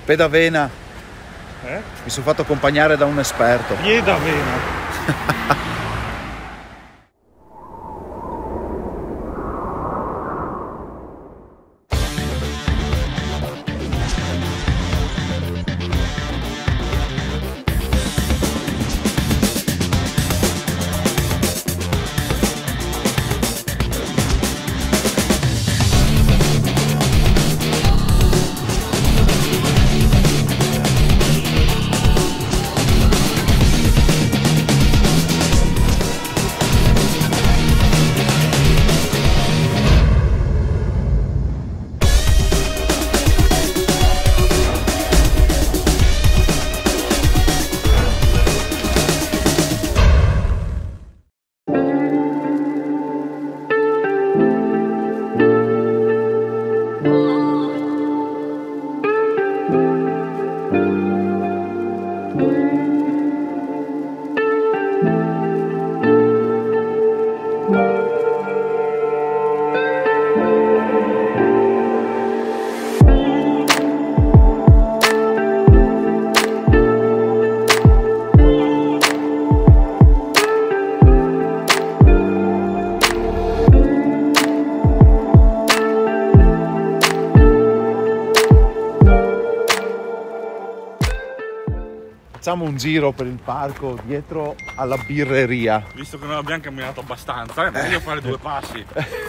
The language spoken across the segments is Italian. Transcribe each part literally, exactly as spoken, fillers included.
Pedavena. Eh? Mi sono fatto accompagnare da un esperto. Piedavena. Facciamo un giro per il parco dietro alla birreria. Visto che non abbiamo camminato abbastanza, è meglio fare due passi.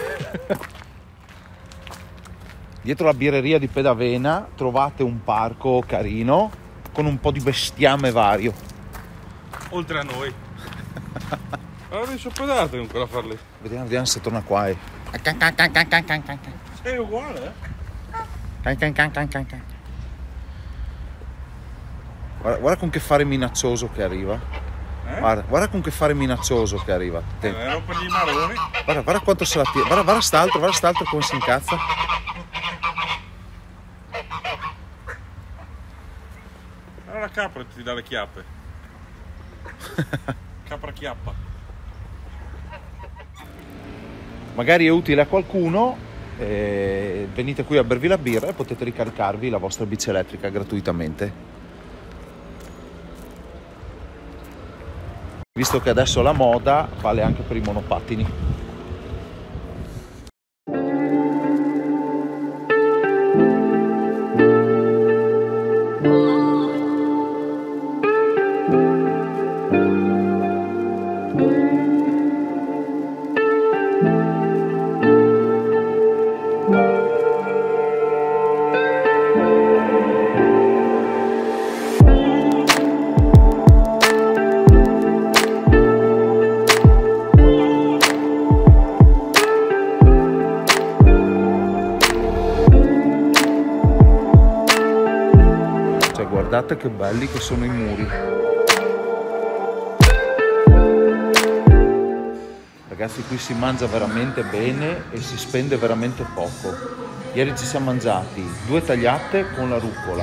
Dietro la birreria di Pedavena trovate un parco carino con un po' di bestiame vario. Oltre a noi. Allora riesco a pedate comunque a farli. Vediamo, vediamo se torna qua. Eh. Sei uguale, eh? Guarda, guarda con che fare minaccioso che arriva. Eh? Guarda, guarda con che fare minaccioso che arriva. Te. Eh, ero per gli maroni. Guarda, guarda quanto se la tira. Guarda, guarda st'altro, guarda st'altro come si incazza. Allora la capra ti dà le chiappe. Capra chiappa. Magari è utile a qualcuno. Eh, venite qui a bervi la birra e potete ricaricarvi la vostra bici elettrica gratuitamente. Visto che adesso la moda vale anche per i monopattini. Guardate che belli che sono i muri. Ragazzi, qui si mangia veramente bene e si spende veramente poco. Ieri ci siamo mangiati due tagliate con la rucola,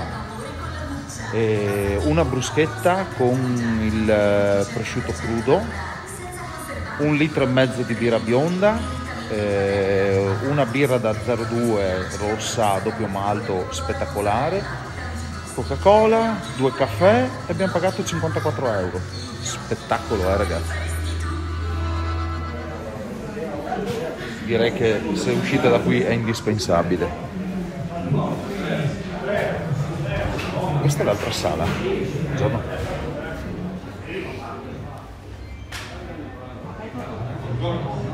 e una bruschetta con il prosciutto crudo, un litro e mezzo di birra bionda, eh, una birra da zero due rossa a doppio malto spettacolare, Coca-Cola, due caffè e abbiamo pagato cinquantaquattro euro. Spettacolo, eh ragazzi. Direi che se uscite da qui è indispensabile. Questa è l'altra sala. Buongiorno.